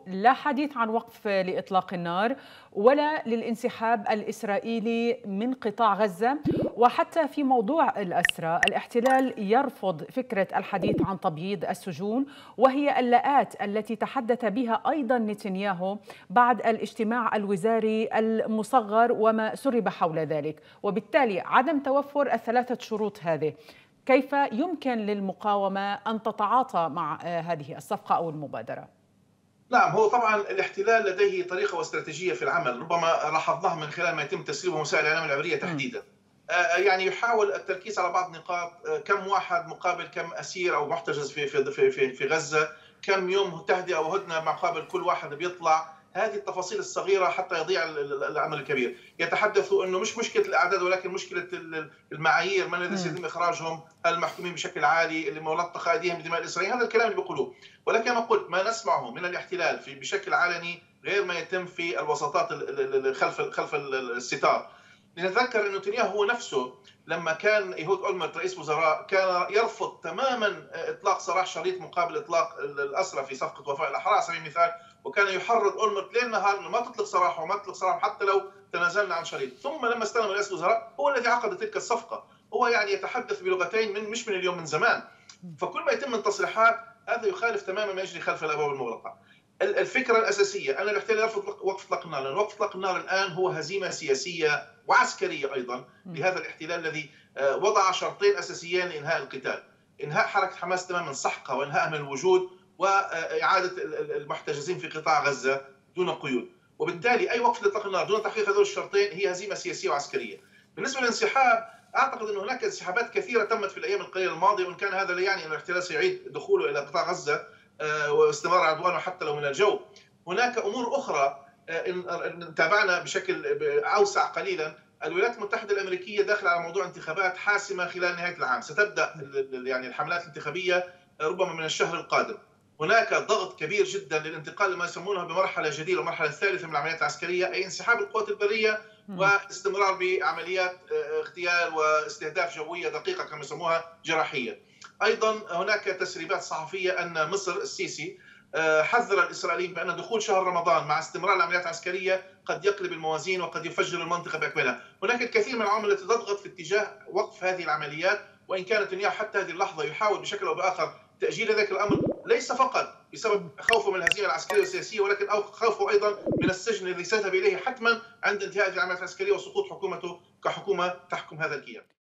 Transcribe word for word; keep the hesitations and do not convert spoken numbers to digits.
لا حديث عن وقف لإطلاق النار ولا للانسحاب الإسرائيلي من قطاع غزة. وحتى في موضوع الأسرى الاحتلال يرفض فكرة الحديث عن تبييض السجون، وهي اللاءات التي تحدث بها أيضا نتنياهو بعد الاجتماع الوزاري المصغر وما سرب حول ذلك. وبالتالي عدم توفر الثلاثة شروط هذه، كيف يمكن للمقاومة أن تتعاطى مع هذه الصفقة أو المبادرة؟ نعم، هو طبعا الاحتلال لديه طريقة واستراتيجية في العمل، ربما لاحظناها من خلال ما يتم تسريبه وسائل الإعلام العبرية تحديدا. يعني يحاول التركيز على بعض النقاط، كم واحد مقابل كم أسير أو محتجز في في في في غزة، كم يوم تهدئة وهدنة مقابل كل واحد بيطلع، هذه التفاصيل الصغيرة حتى يضيع الأمر الكبير. يتحدثوا أنه مش مشكلة الأعداد ولكن مشكلة المعايير، من الذي سيتم إخراجهم، المحكومين بشكل عالي اللي ملطخة أيديهم بدماء الإسرائيليين، هذا الكلام اللي بيقولوه. ولكن كما قلت ما نسمعه من الاحتلال في بشكل علني غير ما يتم في الوساطات خلف خلف الستار. لنتذكر أن نتنياهو هو نفسه لما كان إيهود أولمرت رئيس وزراء كان يرفض تماما إطلاق سراح شريط مقابل إطلاق الأسرى في صفقة وفاء الأحرار على سبيل المثال، وكان يحرض أولمرت ليل نهار أنه ما تطلق سراحه وما تطلق سراحه حتى لو تنازلنا عن شريط. ثم لما استلم رئيس الوزراء هو الذي عقد تلك الصفقة. هو يعني يتحدث بلغتين من مش من اليوم، من زمان. فكل ما يتم من تصريحات هذا يخالف تماما ما يجري خلف الأبواب المغلقة. الفكرة الأساسية أن الاحتلال يرفض وقف إطلاق النار، لأن وقف إطلاق النار الآن هو هزيمة سياسية وعسكرية أيضا لهذا الاحتلال الذي وضع شرطين أساسيين لإنهاء القتال: إنهاء حركة حماس تماما سحقها وإنهائها من الوجود، وإعادة المحتجزين في قطاع غزة دون قيود. وبالتالي أي وقف لإطلاق النار دون تحقيق هذول الشرطين هي هزيمة سياسية وعسكرية. بالنسبة للانسحاب، أعتقد أن هناك انسحابات كثيرة تمت في الأيام القليلة الماضية، وإن كان هذا لا يعني أن الاحتلال سيعيد دخوله إلى قطاع غزة واستمرار عدوانه حتى لو من الجو. هناك أمور أخرى إن تابعنا بشكل أوسع قليلا. الولايات المتحدة الأمريكية داخلة على موضوع انتخابات حاسمة خلال نهاية العام، ستبدأ يعني الحملات الانتخابية ربما من الشهر القادم. هناك ضغط كبير جدا للانتقال لما يسمونه بمرحلة جديدة، المرحلة الثالثة من العمليات العسكرية، أي انسحاب القوات البرية واستمرار بعمليات اغتيال واستهداف جوية دقيقة كما يسموها جراحية. أيضا هناك تسريبات صحفية أن مصر السيسي حذر الإسرائيليين بأن دخول شهر رمضان مع استمرار العمليات العسكرية قد يقلب الموازين وقد يفجر المنطقة بأكملها. هناك الكثير من العوامل التي تضغط في اتجاه وقف هذه العمليات، وإن كانت نتنياهو حتى هذه اللحظة يحاول بشكل أو بآخر تأجيل ذلك الأمر، ليس فقط بسبب خوفه من الهزيمة العسكرية والسياسية، ولكن أو خوفه أيضا من السجن الذي سيذهب إليه حتما عند انتهاء العمليات العسكرية وسقوط حكومته كحكومة تحكم هذا الكيان.